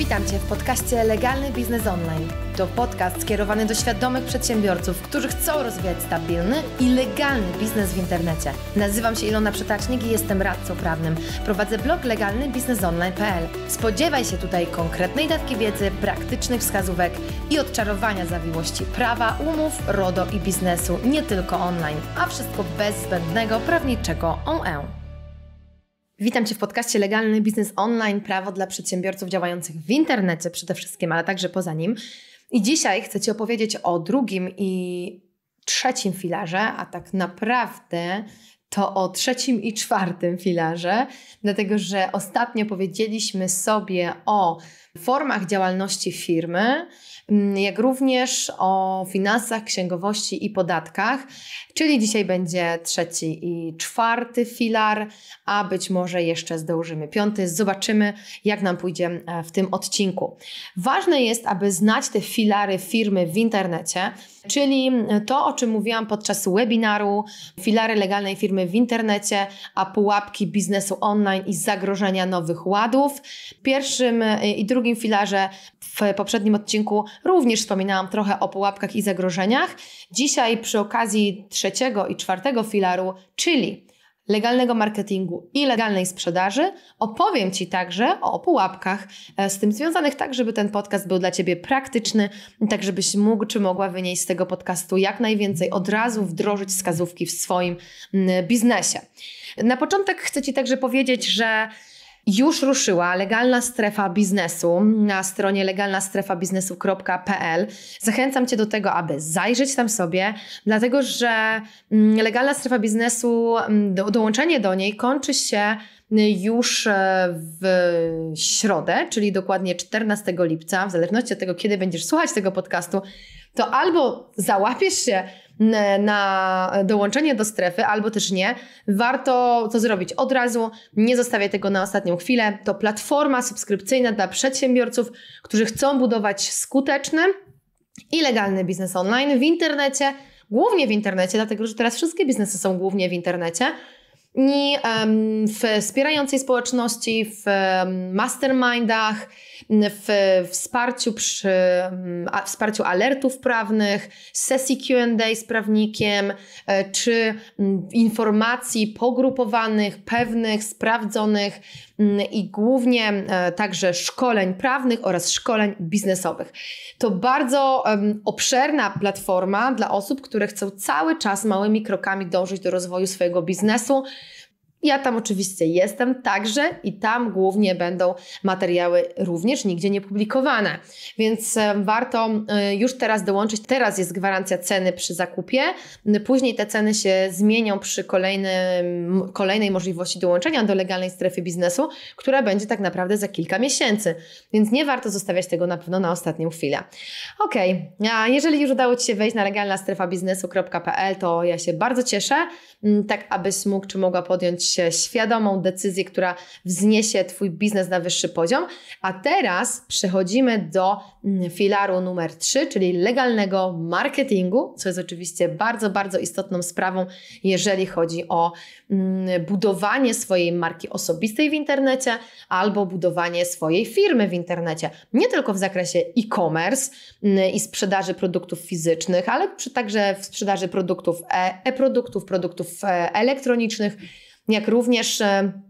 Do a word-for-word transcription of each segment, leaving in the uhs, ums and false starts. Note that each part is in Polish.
Witam Cię w podcaście Legalny Biznes Online. To podcast skierowany do świadomych przedsiębiorców, którzy chcą rozwijać stabilny i legalny biznes w internecie. Nazywam się Ilona Przetacznik i jestem radcą prawnym. Prowadzę blog legalny biznes online kropka p l. Spodziewaj się tutaj konkretnej dawki wiedzy, praktycznych wskazówek i odczarowania zawiłości prawa, umów, RODO i biznesu, nie tylko online, a wszystko bez zbędnego prawniczego on e. Witam Cię w podcaście Legalny Biznes Online, prawo dla przedsiębiorców działających w internecie przede wszystkim, ale także poza nim. I dzisiaj chcę Ci opowiedzieć o drugim i trzecim filarze, a tak naprawdę to o trzecim i czwartym filarze, dlatego że ostatnio powiedzieliśmy sobie o formach działalności firmy, jak również o finansach, księgowości i podatkach, czyli dzisiaj będzie trzeci i czwarty filar, a być może jeszcze zdążymy piąty. Zobaczymy, jak nam pójdzie w tym odcinku. Ważne jest, aby znać te filary firmy w internecie, czyli to, o czym mówiłam podczas webinaru, filary legalnej firmy w internecie, a pułapki biznesu online i zagrożenia nowych ładów. W pierwszym i drugim filarze w poprzednim odcinku również wspominałam trochę o pułapkach i zagrożeniach. Dzisiaj przy okazji trzeciego i czwartego filaru, czyli legalnego marketingu i legalnej sprzedaży, opowiem Ci także o pułapkach z tym związanych, tak żeby ten podcast był dla Ciebie praktyczny, tak żebyś mógł czy mogła wynieść z tego podcastu jak najwięcej, od razu wdrożyć wskazówki w swoim biznesie. Na początek chcę Ci także powiedzieć, że już ruszyła legalna strefa biznesu na stronie legalna strefa biznesu kropka p l. Zachęcam Cię do tego, aby zajrzeć tam sobie, dlatego że legalna strefa biznesu, do, dołączenie do niej kończy się już w środę, czyli dokładnie czternastego lipca, w zależności od tego, kiedy będziesz słuchać tego podcastu, to albo załapiesz się na dołączenie do strefy, albo też nie. Warto to zrobić od razu, nie zostawiaj tego na ostatnią chwilę. To platforma subskrypcyjna dla przedsiębiorców, którzy chcą budować skuteczny i legalny biznes online w internecie, głównie w internecie, dlatego że teraz wszystkie biznesy są głównie w internecie. I um, w wspierającej społeczności, w um, mastermindach, w wsparciu przy a, wsparciu alertów prawnych, sesji Q and A z prawnikiem, e, czy m, informacji pogrupowanych, pewnych, sprawdzonych m, i głównie e, także szkoleń prawnych oraz szkoleń biznesowych. To bardzo um, obszerna platforma dla osób, które chcą cały czas małymi krokami dążyć do rozwoju swojego biznesu. Ja tam oczywiście jestem także i tam głównie będą materiały również nigdzie nie publikowane, więc warto już teraz dołączyć. Teraz jest gwarancja ceny przy zakupie, później te ceny się zmienią przy kolejnym, kolejnej możliwości dołączenia do legalnej strefy biznesu, która będzie tak naprawdę za kilka miesięcy, więc nie warto zostawiać tego na pewno na ostatnią chwilę. Ok, a jeżeli już udało Ci się wejść na legalna strefa biznesu kropka p l, to ja się bardzo cieszę, tak abyś mógł czy mogła podjąć świadomą decyzję, która wzniesie Twój biznes na wyższy poziom. A teraz przechodzimy do filaru numer trzy, czyli legalnego marketingu, co jest oczywiście bardzo, bardzo istotną sprawą, jeżeli chodzi o budowanie swojej marki osobistej w internecie albo budowanie swojej firmy w internecie. Nie tylko w zakresie e-commerce i sprzedaży produktów fizycznych, ale także w sprzedaży produktów e-produktów, produktów elektronicznych, jak również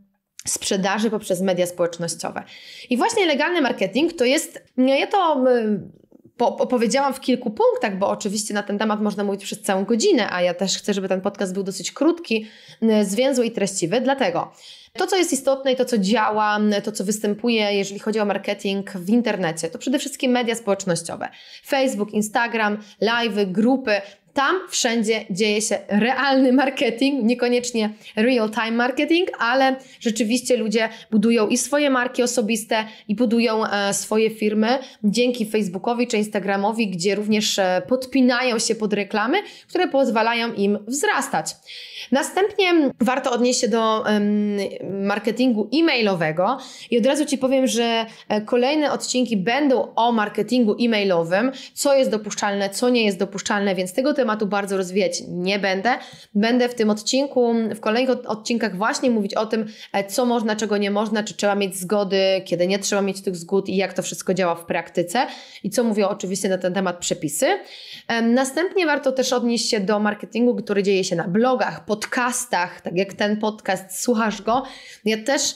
sprzedaży poprzez media społecznościowe. I właśnie legalny marketing to jest, ja to opowiedziałam w kilku punktach, bo oczywiście na ten temat można mówić przez całą godzinę, a ja też chcę, żeby ten podcast był dosyć krótki, zwięzły i treściwy, dlatego to, co jest istotne i to, co działa, to, co występuje, jeżeli chodzi o marketing w internecie, to przede wszystkim media społecznościowe. Facebook, Instagram, live'y, grupy. Tam wszędzie dzieje się realny marketing, niekoniecznie real-time marketing, ale rzeczywiście ludzie budują i swoje marki osobiste i budują e, swoje firmy dzięki Facebookowi czy Instagramowi, gdzie również e, podpinają się pod reklamy, które pozwalają im wzrastać. Następnie warto odnieść się do um, marketingu e-mailowego i od razu Ci powiem, że kolejne odcinki będą o marketingu e-mailowym, co jest dopuszczalne, co nie jest dopuszczalne, więc tego tematu bardzo rozwijać nie będę. Będę w tym odcinku, w kolejnych odcinkach właśnie mówić o tym, co można, czego nie można, czy trzeba mieć zgody, kiedy nie trzeba mieć tych zgód i jak to wszystko działa w praktyce i co mówią oczywiście na ten temat przepisy. Następnie warto też odnieść się do marketingu, który dzieje się na blogach, podcastach, tak jak ten podcast, słuchasz go. Ja też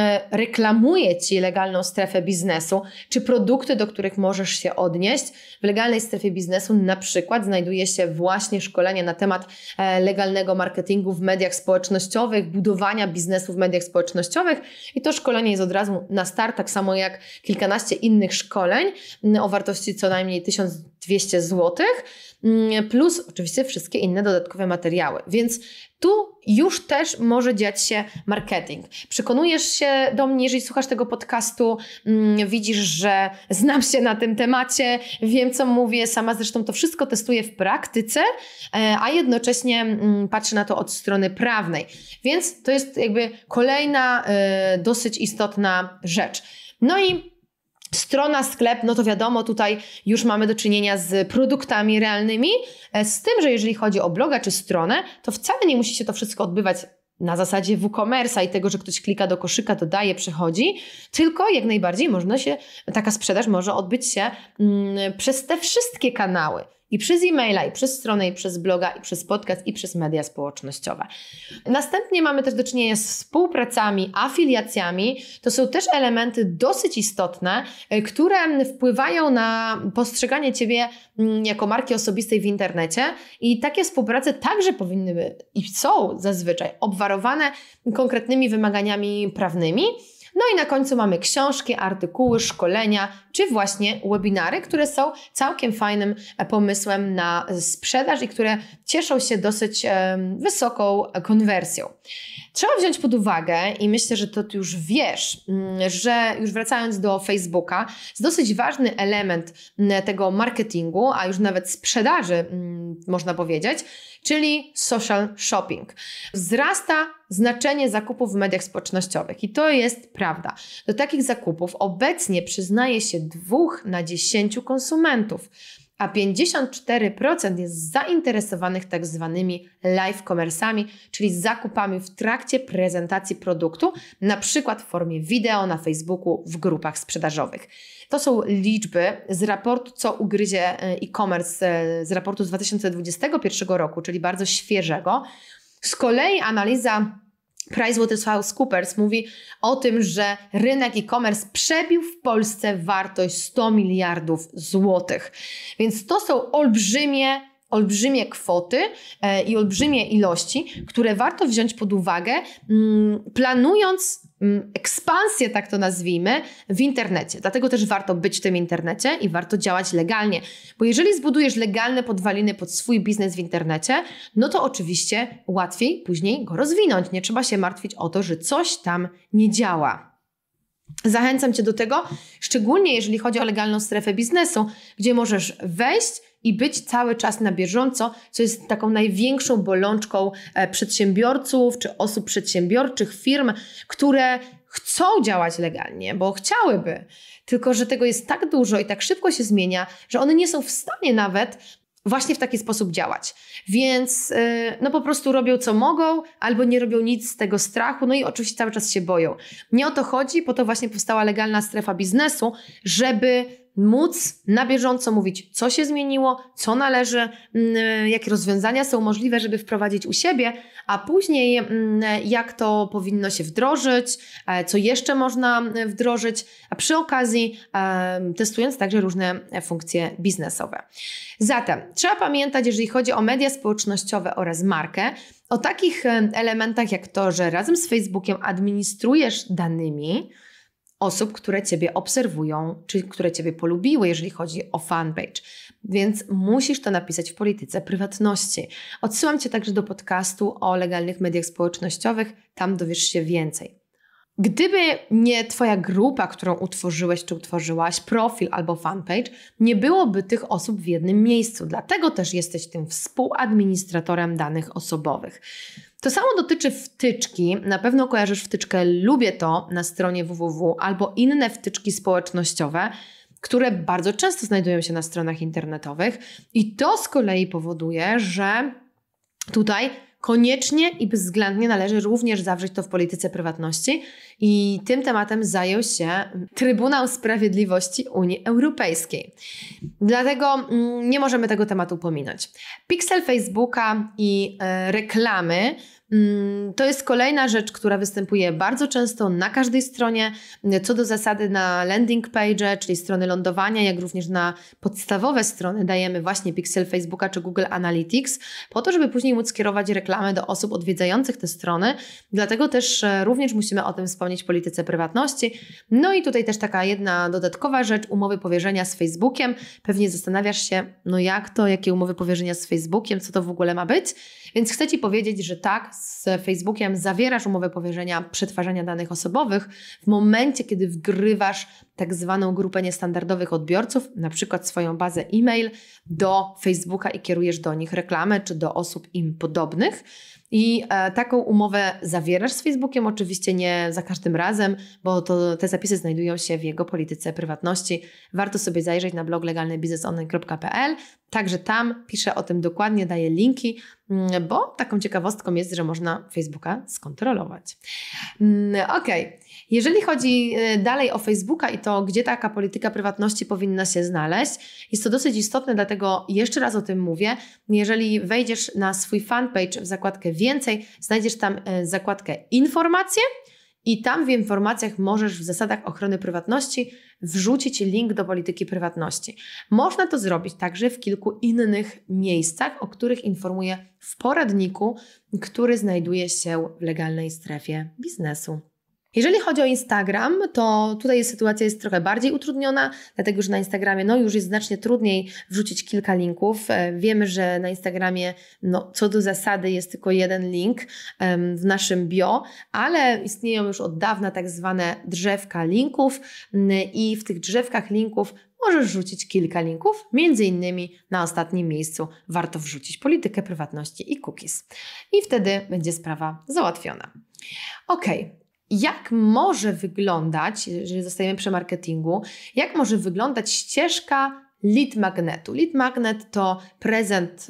reklamuję Ci legalną strefę biznesu, czy produkty, do których możesz się odnieść. W legalnej strefie biznesu na przykład znajduje się właśnie szkolenie na temat legalnego marketingu w mediach społecznościowych, budowania biznesu w mediach społecznościowych i to szkolenie jest od razu na start, tak samo jak kilkanaście innych szkoleń o wartości co najmniej tysiąc dwieście złotych, plus oczywiście wszystkie inne dodatkowe materiały, więc tu już też może dziać się marketing. Przekonujesz się do mnie, jeżeli słuchasz tego podcastu, mm, widzisz, że znam się na tym temacie, wiem co mówię, sama zresztą to wszystko testuję w praktyce, e, a jednocześnie mm, patrzę na to od strony prawnej. Więc to jest jakby kolejna e, dosyć istotna rzecz. No i strona, sklep, no to wiadomo, tutaj już mamy do czynienia z produktami realnymi, z tym, że jeżeli chodzi o bloga czy stronę, to wcale nie musi się to wszystko odbywać na zasadzie WooCommerce'a i tego, że ktoś klika do koszyka, dodaje, przechodzi, tylko jak najbardziej można się, taka sprzedaż może odbyć się mm, przez te wszystkie kanały. I przez e-maila, i przez stronę, i przez bloga, i przez podcast, i przez media społecznościowe. Następnie mamy też do czynienia z współpracami, afiliacjami. To są też elementy dosyć istotne, które wpływają na postrzeganie Ciebie jako marki osobistej w internecie i takie współprace także powinny być i są zazwyczaj obwarowane konkretnymi wymaganiami prawnymi. No i na końcu mamy książki, artykuły, szkolenia, czy właśnie webinary, które są całkiem fajnym pomysłem na sprzedaż i które cieszą się dosyć e, wysoką konwersją. Trzeba wziąć pod uwagę i myślę, że to ty już wiesz, że już wracając do Facebooka, jest dosyć ważny element tego marketingu, a już nawet sprzedaży, można powiedzieć, czyli social shopping. Wzrasta znaczenie zakupów w mediach społecznościowych i to jest prawda. Do takich zakupów obecnie przyznaje się dwóch na dziesięciu konsumentów, a pięćdziesiąt cztery procent jest zainteresowanych tak zwanymi live commerce'ami, czyli zakupami w trakcie prezentacji produktu, na przykład w formie wideo na Facebooku w grupach sprzedażowych. To są liczby z raportu Co ugryzie e-commerce z raportu z dwa tysiące dwudziestego pierwszego roku, czyli bardzo świeżego. Z kolei analiza PricewaterhouseCoopers mówi o tym, że rynek e-commerce przebił w Polsce wartość sto miliardów złotych. Więc to są olbrzymie, olbrzymie kwoty e, i olbrzymie ilości, które warto wziąć pod uwagę, mm, planując mm, ekspansję, tak to nazwijmy, w internecie. Dlatego też warto być w tym internecie i warto działać legalnie. Bo jeżeli zbudujesz legalne podwaliny pod swój biznes w internecie, no to oczywiście łatwiej później go rozwinąć. Nie trzeba się martwić o to, że coś tam nie działa. Zachęcam Cię do tego, szczególnie jeżeli chodzi o legalną strefę biznesu, gdzie możesz wejść i być cały czas na bieżąco, co jest taką największą bolączką przedsiębiorców czy osób przedsiębiorczych, firm, które chcą działać legalnie, bo chciałyby, tylko że tego jest tak dużo i tak szybko się zmienia, że one nie są w stanie nawet właśnie w taki sposób działać. Więc yy, no po prostu robią co mogą, albo nie robią nic z tego strachu, no i oczywiście cały czas się boją. Nie o to chodzi, po to właśnie powstała legalna strefa biznesu, żeby móc na bieżąco mówić, co się zmieniło, co należy, yy, jakie rozwiązania są możliwe, żeby wprowadzić u siebie, a później yy, jak to powinno się wdrożyć, yy, co jeszcze można wdrożyć, a przy okazji yy, testując także różne funkcje biznesowe. Zatem trzeba pamiętać, jeżeli chodzi o media społecznościowe oraz markę, o takich elementach jak to, że razem z Facebookiem administrujesz danymi osób, które Ciebie obserwują, czy które Ciebie polubiły, jeżeli chodzi o fanpage. Więc musisz to napisać w polityce prywatności. Odsyłam Cię także do podcastu o legalnych mediach społecznościowych, tam dowiesz się więcej. Gdyby nie Twoja grupa, którą utworzyłeś czy utworzyłaś, profil albo fanpage, nie byłoby tych osób w jednym miejscu. Dlatego też jesteś tym współadministratorem danych osobowych. To samo dotyczy wtyczki. Na pewno kojarzysz wtyczkę Lubię to na stronie www albo inne wtyczki społecznościowe. które bardzo często znajdują się na stronach internetowych i to z kolei powoduje, że tutaj koniecznie i bezwzględnie należy również zawrzeć to w polityce prywatności i tym tematem zajął się Trybunał Sprawiedliwości Unii Europejskiej. Dlatego nie możemy tego tematu pominąć. Pixel Facebooka i e, reklamy to jest kolejna rzecz, która występuje bardzo często na każdej stronie, co do zasady na landing page, czyli strony lądowania, jak również na podstawowe strony dajemy właśnie pixel Facebooka czy Google Analytics, po to, żeby później móc kierować reklamę do osób odwiedzających te strony. Dlatego też również musimy o tym wspomnieć w polityce prywatności. No i tutaj też taka jedna dodatkowa rzecz, umowy powierzenia z Facebookiem. Pewnie zastanawiasz się, no jak to, jakie umowy powierzenia z Facebookiem, co to w ogóle ma być? Więc chcę Ci powiedzieć, że tak, z Facebookiem zawierasz umowę powierzenia przetwarzania danych osobowych w momencie, kiedy wgrywasz tak zwaną grupę niestandardowych odbiorców, na przykład swoją bazę e-mail do Facebooka i kierujesz do nich reklamę czy do osób im podobnych. I e, taką umowę zawierasz z Facebookiem, oczywiście nie za każdym razem, bo to, te zapisy znajdują się w jego polityce prywatności. Warto sobie zajrzeć na blog legalny biznes online kropka p l. Także tam piszę o tym dokładnie, daję linki, bo taką ciekawostką jest, że można Facebooka skontrolować. Okej, okay. Jeżeli chodzi dalej o Facebooka i to, gdzie taka polityka prywatności powinna się znaleźć, jest to dosyć istotne, dlatego jeszcze raz o tym mówię. Jeżeli wejdziesz na swój fanpage w zakładkę więcej, znajdziesz tam zakładkę informacje i tam w informacjach możesz w zasadach ochrony prywatności wrzucić link do polityki prywatności. Można to zrobić także w kilku innych miejscach, o których informuję w poradniku, który znajduje się w legalnej strefie biznesu. Jeżeli chodzi o Instagram, to tutaj sytuacja jest trochę bardziej utrudniona, dlatego że na Instagramie no, już jest znacznie trudniej wrzucić kilka linków. Wiemy, że na Instagramie no, co do zasady jest tylko jeden link um, w naszym bio, ale istnieją już od dawna tak zwane drzewka linków um, i w tych drzewkach linków możesz wrzucić kilka linków, między innymi na ostatnim miejscu warto wrzucić politykę prywatności i cookies. I wtedy będzie sprawa załatwiona. Okej. Okay. Jak może wyglądać, jeżeli zostajemy przy marketingu, jak może wyglądać ścieżka lead magnetu? Lead magnet to prezent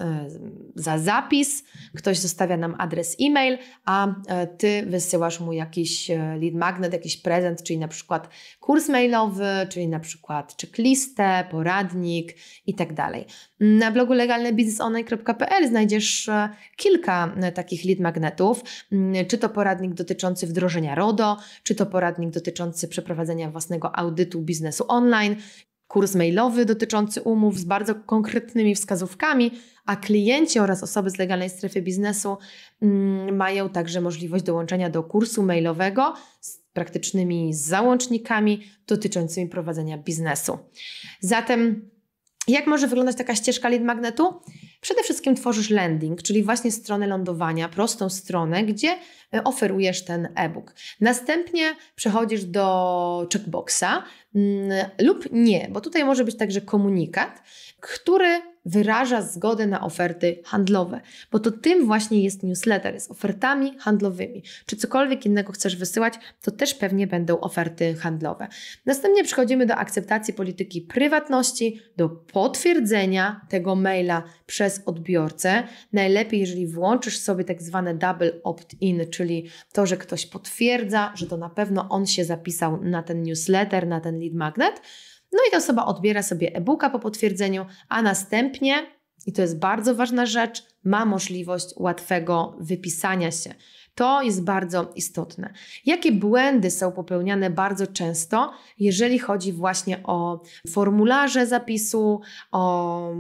za zapis, ktoś zostawia nam adres e-mail, a Ty wysyłasz mu jakiś lead magnet, jakiś prezent, czyli na przykład kurs mailowy, czyli na przykład checklistę, poradnik i tak dalej. Na blogu legalny biznes online kropka p l znajdziesz kilka takich lead magnetów, czy to poradnik dotyczący wdrożenia RODO, czy to poradnik dotyczący przeprowadzenia własnego audytu biznesu online, kurs mailowy dotyczący umów z bardzo konkretnymi wskazówkami, a klienci oraz osoby z legalnej strefy biznesu mm, mają także możliwość dołączenia do kursu mailowego z praktycznymi załącznikami dotyczącymi prowadzenia biznesu. Zatem jak może wyglądać taka ścieżka lead magnetu? Przede wszystkim tworzysz landing, czyli właśnie stronę lądowania, prostą stronę, gdzie oferujesz ten e-book. Następnie przechodzisz do checkboxa mm, lub nie, bo tutaj może być także komunikat, który wyraża zgodę na oferty handlowe, bo to tym właśnie jest newsletter, z ofertami handlowymi. Czy cokolwiek innego chcesz wysyłać, to też pewnie będą oferty handlowe. Następnie przechodzimy do akceptacji polityki prywatności, do potwierdzenia tego maila przez odbiorcę. Najlepiej, jeżeli włączysz sobie tak zwane double opt-in, czyli to, że ktoś potwierdza, że to na pewno on się zapisał na ten newsletter, na ten lead magnet. No i ta osoba odbiera sobie e-booka po potwierdzeniu, a następnie, i to jest bardzo ważna rzecz, ma możliwość łatwego wypisania się. To jest bardzo istotne. Jakie błędy są popełniane bardzo często, jeżeli chodzi właśnie o formularze zapisu, o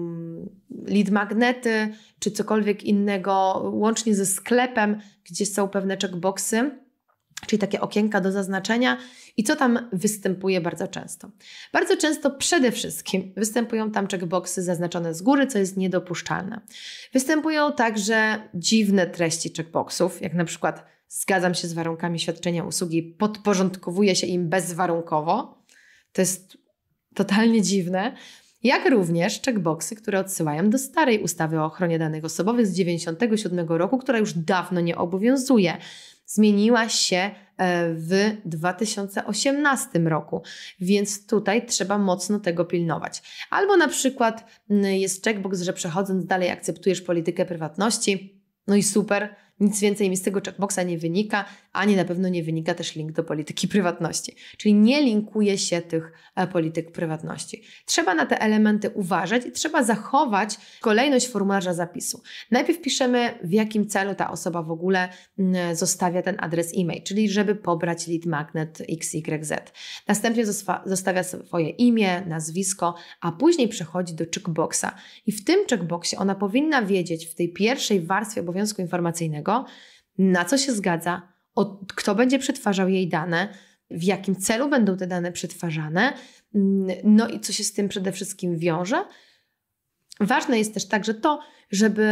lead magnety, czy cokolwiek innego, łącznie ze sklepem, gdzie są pewne checkboxy, czyli takie okienka do zaznaczenia i co tam występuje bardzo często. Bardzo często przede wszystkim występują tam checkboxy zaznaczone z góry, co jest niedopuszczalne. Występują także dziwne treści checkboxów, jak na przykład zgadzam się z warunkami świadczenia usługi, podporządkowuję się im bezwarunkowo. To jest totalnie dziwne. Jak również checkboxy, które odsyłają do starej ustawy o ochronie danych osobowych z dziewięćdziesiątego siódmego roku, która już dawno nie obowiązuje. Zmieniła się w dwa tysiące osiemnastym roku, więc tutaj trzeba mocno tego pilnować. Albo na przykład jest checkbox, że przechodząc dalej akceptujesz politykę prywatności, no i super, nic więcej mi z tego checkboxa nie wynika, ani na pewno nie wynika też link do polityki prywatności. Czyli nie linkuje się tych polityk prywatności. Trzeba na te elementy uważać i trzeba zachować kolejność formularza zapisu. Najpierw piszemy, w jakim celu ta osoba w ogóle zostawia ten adres e-mail, czyli żeby pobrać lead magnet X Y Z. Następnie zostawia swoje imię, nazwisko, a później przechodzi do checkboxa. I w tym checkboxie ona powinna wiedzieć w tej pierwszej warstwie obowiązku informacyjnego, na co się zgadza, o, kto będzie przetwarzał jej dane, w jakim celu będą te dane przetwarzane, no i co się z tym przede wszystkim wiąże. Ważne jest też także to, żeby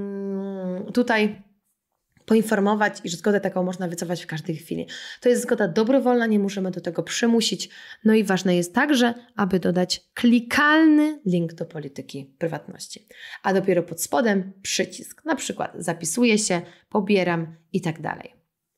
tutaj poinformować, iż zgodę taką można wycofać w każdej chwili. To jest zgoda dobrowolna, nie możemy do tego przymusić. No i ważne jest także, aby dodać klikalny link do polityki prywatności. A dopiero pod spodem przycisk, na przykład zapisuję się, pobieram i tak dalej.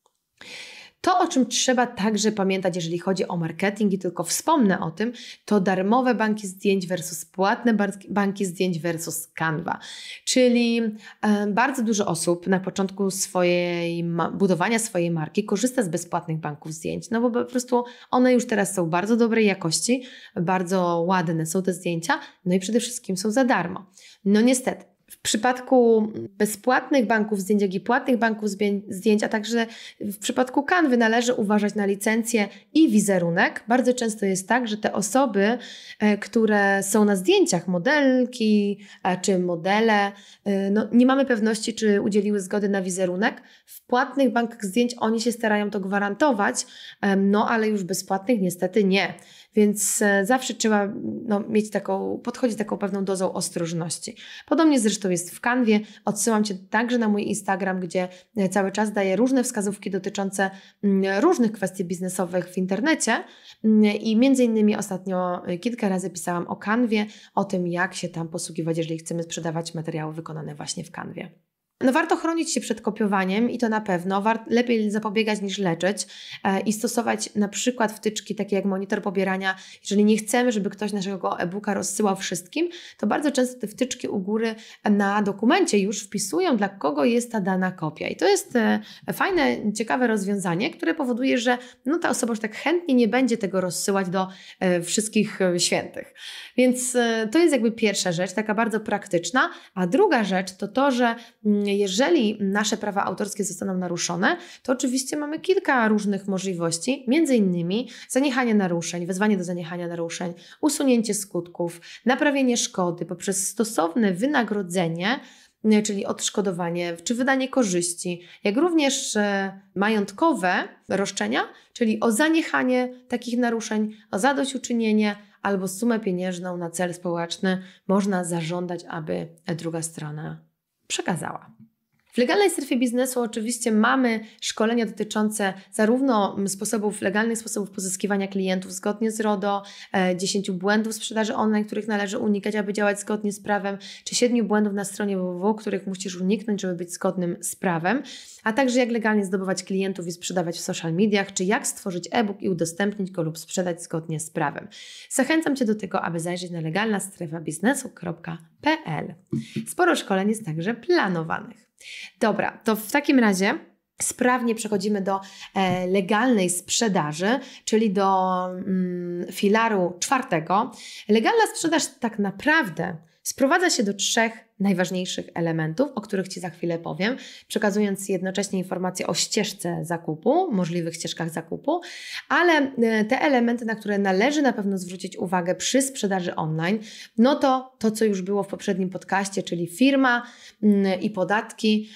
To, o czym trzeba także pamiętać, jeżeli chodzi o marketing, i tylko wspomnę o tym, to darmowe banki zdjęć versus płatne banki zdjęć versus Canva. Czyli e, bardzo dużo osób na początku swojej budowania swojej marki korzysta z bezpłatnych banków zdjęć, no bo po prostu one już teraz są bardzo dobrej jakości, bardzo ładne są te zdjęcia, no i przede wszystkim są za darmo. No niestety. W przypadku bezpłatnych banków zdjęć, jak i płatnych banków zdjęć, a także w przypadku Canvy należy uważać na licencję i wizerunek. Bardzo często jest tak, że te osoby, które są na zdjęciach, modelki czy modele, no nie mamy pewności, czy udzieliły zgody na wizerunek. W płatnych bankach zdjęć oni się starają to gwarantować, no ale już bezpłatnych niestety nie. Więc zawsze trzeba no, mieć taką, podchodzić taką pewną dozą ostrożności. Podobnie zresztą jest w Canwie. Odsyłam Cię także na mój Instagram, gdzie cały czas daję różne wskazówki dotyczące różnych kwestii biznesowych w internecie i między innymi ostatnio kilka razy pisałam o Canwie, o tym, jak się tam posługiwać, jeżeli chcemy sprzedawać materiały wykonane właśnie w Canwie. No warto chronić się przed kopiowaniem i to na pewno. War- lepiej zapobiegać niż leczyć e, i stosować na przykład wtyczki takie jak monitor pobierania. Jeżeli nie chcemy, żeby ktoś naszego e-booka rozsyłał wszystkim, to bardzo często te wtyczki u góry na dokumencie już wpisują, dla kogo jest ta dana kopia. I to jest e, fajne, ciekawe rozwiązanie, które powoduje, że no, ta osoba już tak chętnie nie będzie tego rozsyłać do e, wszystkich e, świętych. Więc e, to jest jakby pierwsza rzecz, taka bardzo praktyczna. A druga rzecz to to, że mm, jeżeli nasze prawa autorskie zostaną naruszone, to oczywiście mamy kilka różnych możliwości, między innymi zaniechanie naruszeń, wezwanie do zaniechania naruszeń, usunięcie skutków, naprawienie szkody poprzez stosowne wynagrodzenie, czyli odszkodowanie czy wydanie korzyści, jak również majątkowe roszczenia, czyli o zaniechanie takich naruszeń, o zadośćuczynienie albo sumę pieniężną na cel społeczny można zażądać, aby druga strona przekazała. W legalnej strefie biznesu oczywiście mamy szkolenia dotyczące zarówno sposobów, legalnych sposobów pozyskiwania klientów zgodnie z RODO, dziesięciu błędów sprzedaży online, których należy unikać, aby działać zgodnie z prawem, czy siedmiu błędów na stronie www, których musisz uniknąć, żeby być zgodnym z prawem, a także jak legalnie zdobywać klientów i sprzedawać w social mediach, czy jak stworzyć e-book i udostępnić go lub sprzedać zgodnie z prawem. Zachęcam Cię do tego, aby zajrzeć na legalna strefa biznesu kropka p l. Sporo szkoleń jest także planowanych. Dobra, to w takim razie sprawnie przechodzimy do e, legalnej sprzedaży, czyli do mm, filaru czwartego. Legalna sprzedaż tak naprawdę sprowadza się do trzech najważniejszych elementów, o których Ci za chwilę powiem, przekazując jednocześnie informacje o ścieżce zakupu, możliwych ścieżkach zakupu, ale te elementy, na które należy na pewno zwrócić uwagę przy sprzedaży online, no to to, co już było w poprzednim podcaście, czyli firma i podatki,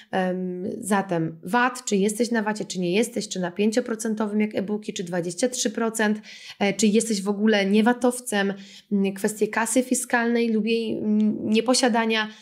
zatem V A T, czy jesteś na V A T-ie, czy nie jesteś, czy na pięć procent jak e-booki, czy dwadzieścia trzy procent, czy jesteś w ogóle nievatowcem, kwestie kasy fiskalnej lub jej nieposiadania,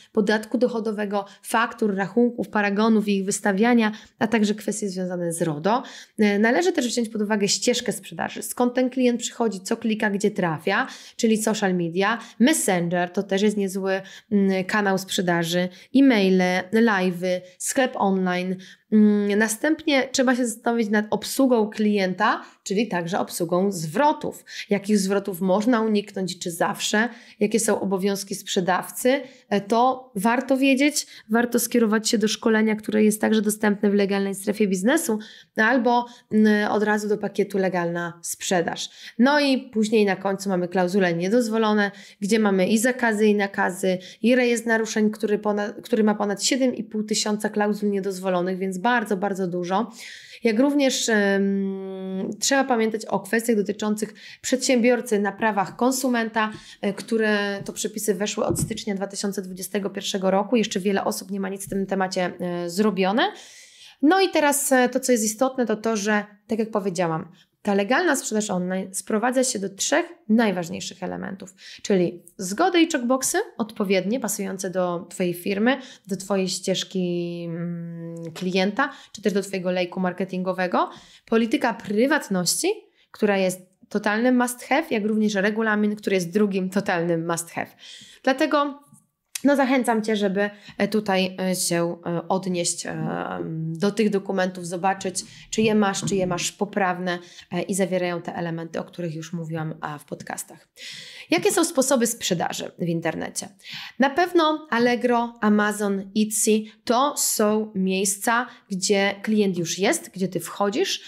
podatku dochodowego, faktur, rachunków, paragonów i ich wystawiania, a także kwestie związane z RODO. Należy też wziąć pod uwagę ścieżkę sprzedaży, skąd ten klient przychodzi, co klika, gdzie trafia, czyli social media, Messenger, to też jest niezły kanał sprzedaży, e-maile, live'y, sklep online. Następnie trzeba się zastanowić nad obsługą klienta, czyli także obsługą zwrotów. Jakich zwrotów można uniknąć, czy zawsze, jakie są obowiązki sprzedawcy, to warto wiedzieć, warto skierować się do szkolenia, które jest także dostępne w legalnej strefie biznesu, albo od razu do pakietu legalna sprzedaż. No i później na końcu mamy klauzule niedozwolone, gdzie mamy i zakazy, i nakazy, i rejestr naruszeń, który, ponad, który ma ponad siedem i pół tysiąca klauzul niedozwolonych, więc bardzo, bardzo dużo. Jak również um, trzeba pamiętać o kwestiach dotyczących przedsiębiorcy na prawach konsumenta, y, które to przepisy weszły od stycznia dwa tysiące dwudziestego pierwszego roku. Jeszcze wiele osób nie ma nic w tym temacie y, zrobione. No i teraz y, to, co jest istotne, to to, że tak jak powiedziałam, ta legalna sprzedaż online sprowadza się do trzech najważniejszych elementów, czyli zgody i checkboxy odpowiednie, pasujące do Twojej firmy, do Twojej ścieżki mm, klienta, czy też do Twojego lejku marketingowego, polityka prywatności, która jest totalnym must have, jak również regulamin, który jest drugim totalnym must have. Dlatego no zachęcam Cię, żeby tutaj się odnieść do tych dokumentów, zobaczyć, czy je masz, czy je masz poprawne i zawierają te elementy, o których już mówiłam w podcastach. Jakie są sposoby sprzedaży w internecie? Na pewno Allegro, Amazon, Etsy to są miejsca, gdzie klient już jest, gdzie Ty wchodzisz,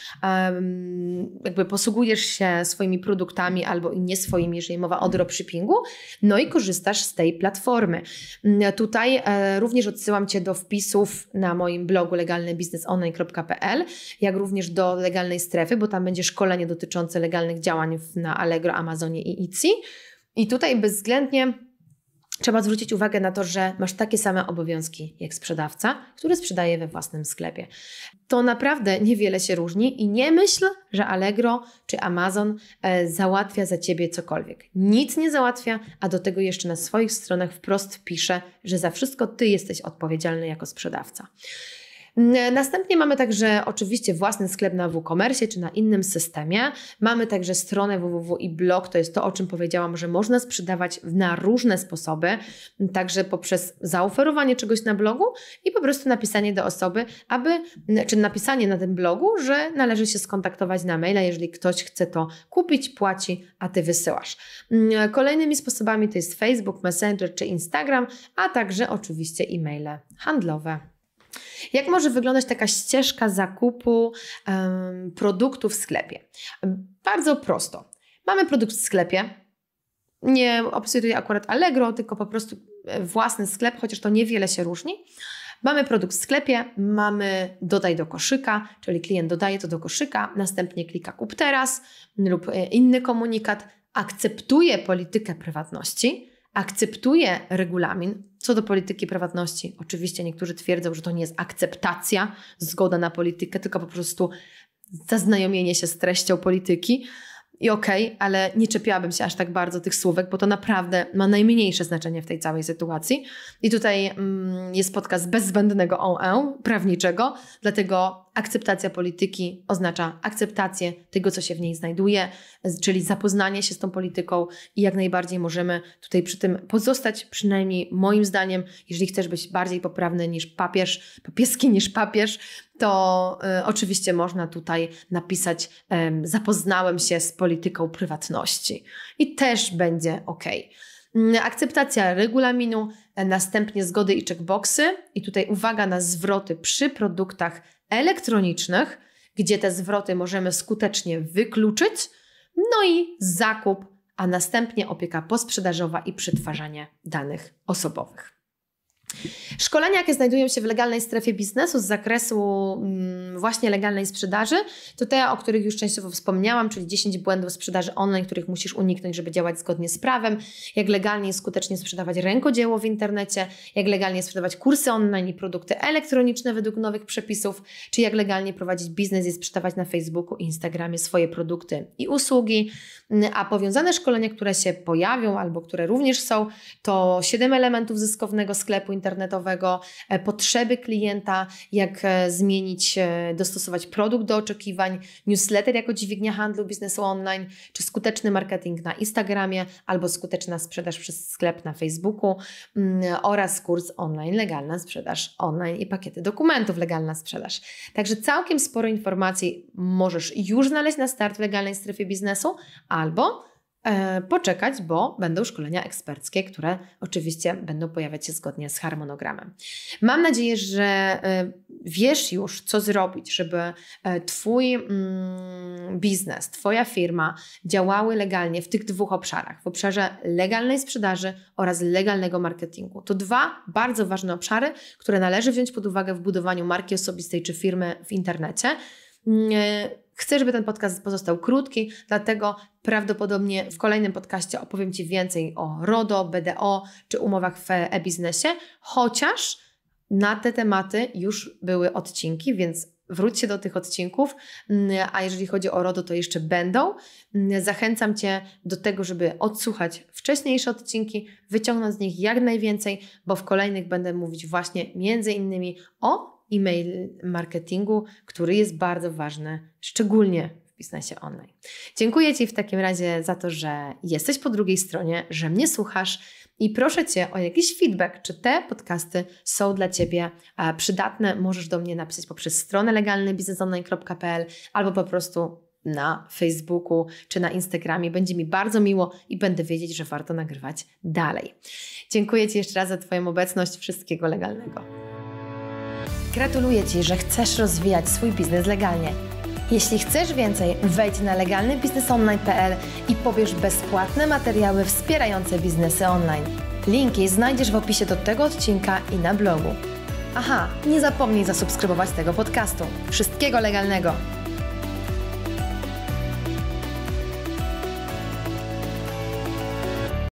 jakby posługujesz się swoimi produktami albo i nie swoimi, jeżeli mowa o dropshippingu, no i korzystasz z tej platformy. Tutaj e, również odsyłam Cię do wpisów na moim blogu legalny biznes online kropka p l, jak również do legalnej strefy, bo tam będzie szkolenie dotyczące legalnych działań na Allegro, Amazonie i Etsy. I tutaj bezwzględnie trzeba zwrócić uwagę na to, że masz takie same obowiązki jak sprzedawca, który sprzedaje we własnym sklepie. To naprawdę niewiele się różni i nie myśl, że Allegro czy Amazon e, załatwia za Ciebie cokolwiek. Nic nie załatwia, a do tego jeszcze na swoich stronach wprost pisze, że za wszystko Ty jesteś odpowiedzialny jako sprzedawca. Następnie mamy także oczywiście własny sklep na WooCommerce czy na innym systemie. Mamy także stronę www i blog, to jest to, o czym powiedziałam, że można sprzedawać na różne sposoby, także poprzez zaoferowanie czegoś na blogu i po prostu napisanie do osoby, aby, czy napisanie na tym blogu, że należy się skontaktować na maila, jeżeli ktoś chce to kupić, płaci, a Ty wysyłasz. Kolejnymi sposobami to jest Facebook, Messenger czy Instagram, a także oczywiście e-maile handlowe. Jak może wyglądać taka ścieżka zakupu um, produktu w sklepie? Bardzo prosto. Mamy produkt w sklepie. Nie obsługuję akurat Allegro, tylko po prostu własny sklep, chociaż to niewiele się różni. Mamy produkt w sklepie, mamy dodaj do koszyka, czyli klient dodaje to do koszyka, następnie klika kup teraz lub inny komunikat, akceptuje politykę prywatności, akceptuje regulamin. Co do polityki prywatności, oczywiście niektórzy twierdzą, że to nie jest akceptacja, zgoda na politykę, tylko po prostu zaznajomienie się z treścią polityki. I okej, okay, ale nie czepiałabym się aż tak bardzo tych słówek, bo to naprawdę ma najmniejsze znaczenie w tej całej sytuacji. I tutaj mm, jest podcast bez zbędnego o e prawniczego, dlatego akceptacja polityki oznacza akceptację tego, co się w niej znajduje, czyli zapoznanie się z tą polityką i jak najbardziej możemy tutaj przy tym pozostać, przynajmniej moim zdaniem, jeżeli chcesz być bardziej poprawny niż papież, papieski niż papież, to y, oczywiście można tutaj napisać y, zapoznałem się z polityką prywatności i też będzie ok. Akceptacja regulaminu, następnie zgody i checkboxy i tutaj uwaga na zwroty przy produktach elektronicznych, gdzie te zwroty możemy skutecznie wykluczyć, no i zakup, a następnie opieka posprzedażowa i przetwarzanie danych osobowych. Szkolenia, jakie znajdują się w legalnej strefie biznesu z zakresu mm, właśnie legalnej sprzedaży, to te, o których już częściowo wspomniałam, czyli dziesięć błędów sprzedaży online, których musisz uniknąć, żeby działać zgodnie z prawem, jak legalnie i skutecznie sprzedawać rękodzieło w internecie, jak legalnie sprzedawać kursy online i produkty elektroniczne według nowych przepisów, czy jak legalnie prowadzić biznes i sprzedawać na Facebooku i Instagramie swoje produkty i usługi. A powiązane szkolenia, które się pojawią albo które również są, to siedem elementów zyskownego sklepu internetowego, potrzeby klienta, jak zmienić, dostosować produkt do oczekiwań, newsletter jako dźwignia handlu biznesu online, czy skuteczny marketing na Instagramie albo skuteczna sprzedaż przez sklep na Facebooku oraz kurs online legalna sprzedaż online i pakiety dokumentów legalna sprzedaż. Także całkiem sporo informacji możesz już znaleźć na start w legalnej strefie biznesu albo E, poczekać, bo będą szkolenia eksperckie, które oczywiście będą pojawiać się zgodnie z harmonogramem. Mam nadzieję, że e, wiesz już, co zrobić, żeby e, Twój mm, biznes, Twoja firma działały legalnie w tych dwóch obszarach, w obszarze legalnej sprzedaży oraz legalnego marketingu. To dwa bardzo ważne obszary, które należy wziąć pod uwagę w budowaniu marki osobistej czy firmy w internecie. E, Chcę, żeby ten podcast pozostał krótki, dlatego prawdopodobnie w kolejnym podcaście opowiem Ci więcej o RODO, B D O czy umowach w e-biznesie, chociaż na te tematy już były odcinki, więc wróćcie do tych odcinków, a jeżeli chodzi o RODO, to jeszcze będą. Zachęcam Cię do tego, żeby odsłuchać wcześniejsze odcinki, wyciągnąć z nich jak najwięcej, bo w kolejnych będę mówić właśnie między innymi o e-mail marketingu, który jest bardzo ważny, szczególnie w biznesie online. Dziękuję Ci w takim razie za to, że jesteś po drugiej stronie, że mnie słuchasz i proszę Cię o jakiś feedback, czy te podcasty są dla Ciebie przydatne. Możesz do mnie napisać poprzez stronę legalny biznes online kropka p l albo po prostu na Facebooku czy na Instagramie. Będzie mi bardzo miło i będę wiedzieć, że warto nagrywać dalej. Dziękuję Ci jeszcze raz za Twoją obecność. Wszystkiego legalnego. Gratuluję Ci, że chcesz rozwijać swój biznes legalnie. Jeśli chcesz więcej, wejdź na legalny biznes online kropka p l i pobierz bezpłatne materiały wspierające biznesy online. Linki znajdziesz w opisie do tego odcinka i na blogu. Aha, nie zapomnij zasubskrybować tego podcastu. Wszystkiego legalnego!